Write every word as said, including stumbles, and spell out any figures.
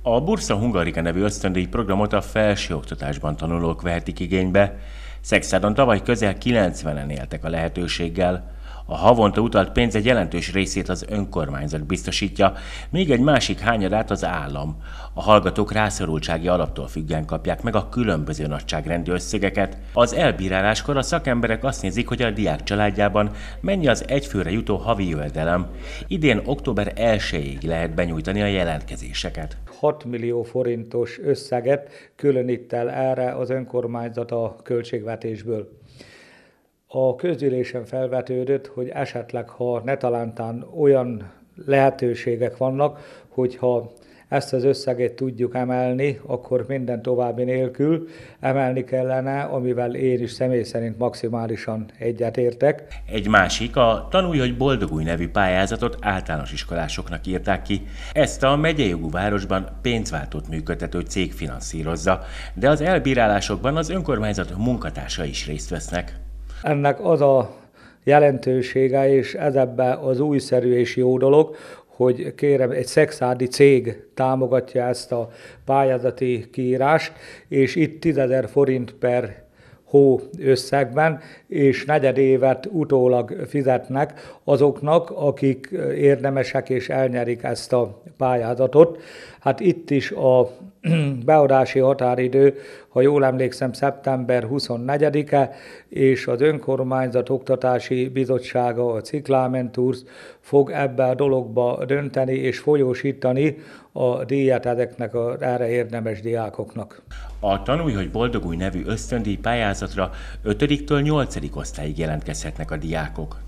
A Bursa Hungarica nevű ösztöndíj programot a felsőoktatásban tanulók vehetik igénybe. Szekszádon tavaly közel kilencvenen éltek a lehetőséggel. A havonta utalt pénz egy jelentős részét az önkormányzat biztosítja, még egy másik hányadát az állam. A hallgatók rászorultsági alaptól függően kapják meg a különböző nagyságrendű összegeket. Az elbíráláskor a szakemberek azt nézik, hogy a diák családjában mennyi az egyfőre jutó havi jövedelem. Idén október elsejéig lehet benyújtani a jelentkezéseket. hat millió forintos összeget különít el erre az önkormányzat a költségvetésből. A közgyűlésen felvetődött, hogy esetleg, ha netalántán olyan lehetőségek vannak, hogyha ezt az összeget tudjuk emelni, akkor minden további nélkül emelni kellene, amivel én is személy szerint maximálisan egyetértek. Egy másik, a Tanulj, hogy boldogulj nevű pályázatot általános iskolásoknak írták ki. Ezt a megyei jogú városban pénzváltót működtető cég finanszírozza, de az elbírálásokban az önkormányzat munkatársai is részt vesznek. Ennek az a jelentősége, és ez ebben az újszerű és jó dolog, hogy kérem, egy szexádi cég támogatja ezt a pályázati kiírást, és itt tízezer forint per hó összegben, és negyed évet utólag fizetnek azoknak, akik érdemesek és elnyerik ezt a pályázatot. Hát itt is a beadási határidő, ha jól emlékszem, szeptember huszonnegyedike, és az önkormányzat oktatási bizottsága, a Cyclamenturs fog ebbe a dologba dönteni és folyósítani a díjat ezeknek az erre érdemes diákoknak. A Tanulj, hogy boldogulj nevű ösztöndíj pályázatra ötödiktől nyolcadik osztályig jelentkezhetnek a diákok.